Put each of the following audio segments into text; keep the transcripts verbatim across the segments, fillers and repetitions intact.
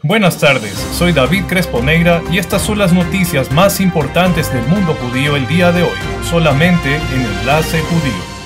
Buenas tardes, soy David Crespo Negra y estas son las noticias más importantes del mundo judío el día de hoy, solamente en Enlace Judío.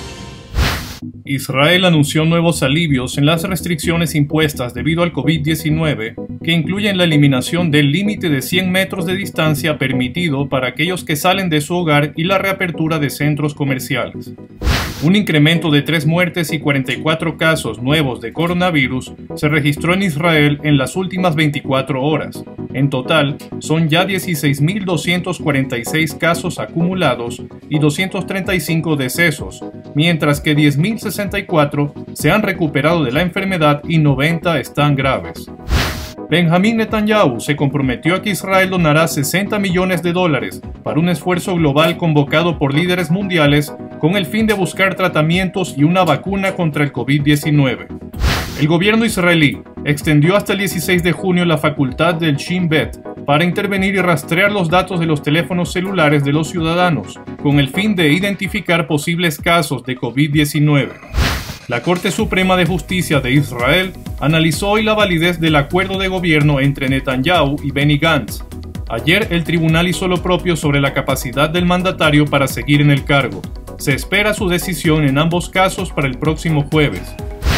Israel anunció nuevos alivios en las restricciones impuestas debido al COVID diecinueve, que incluyen la eliminación del límite de cien metros de distancia permitido para aquellos que salen de su hogar y la reapertura de centros comerciales. Un incremento de tres muertes y cuarenta y cuatro casos nuevos de coronavirus se registró en Israel en las últimas veinticuatro horas. En total, son ya dieciséis mil doscientos cuarenta y seis casos acumulados y doscientos treinta y cinco decesos, mientras que diez mil sesenta y cuatro se han recuperado de la enfermedad y noventa están graves. Benjamín Netanyahu se comprometió a que Israel donará sesenta millones de dólares para un esfuerzo global convocado por líderes mundiales con el fin de buscar tratamientos y una vacuna contra el COVID diecinueve. El gobierno israelí extendió hasta el dieciséis de junio la facultad del Shin Bet para intervenir y rastrear los datos de los teléfonos celulares de los ciudadanos, con el fin de identificar posibles casos de COVID diecinueve. La Corte Suprema de Justicia de Israel analizó hoy la validez del acuerdo de gobierno entre Netanyahu y Benny Gantz. Ayer el tribunal hizo lo propio sobre la capacidad del mandatario para seguir en el cargo. Se espera su decisión en ambos casos para el próximo jueves.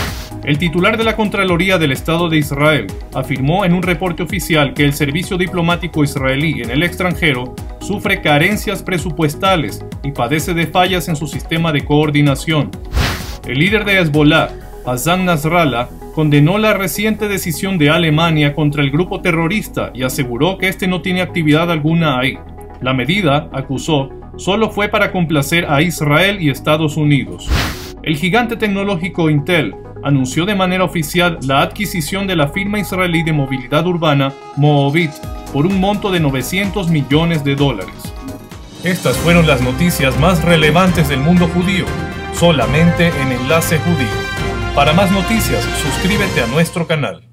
El titular de la Contraloría del Estado de Israel afirmó en un reporte oficial que el servicio diplomático israelí en el extranjero sufre carencias presupuestales y padece de fallas en su sistema de coordinación. El líder de Hezbollah, Hassan Nasrallah, condenó la reciente decisión de Alemania contra el grupo terrorista y aseguró que este no tiene actividad alguna ahí. La medida, acusó, solo fue para complacer a Israel y Estados Unidos. El gigante tecnológico Intel anunció de manera oficial la adquisición de la firma israelí de movilidad urbana Moovit por un monto de novecientos millones de dólares. Estas fueron las noticias más relevantes del mundo judío, solamente en Enlace Judío. Para más noticias, suscríbete a nuestro canal.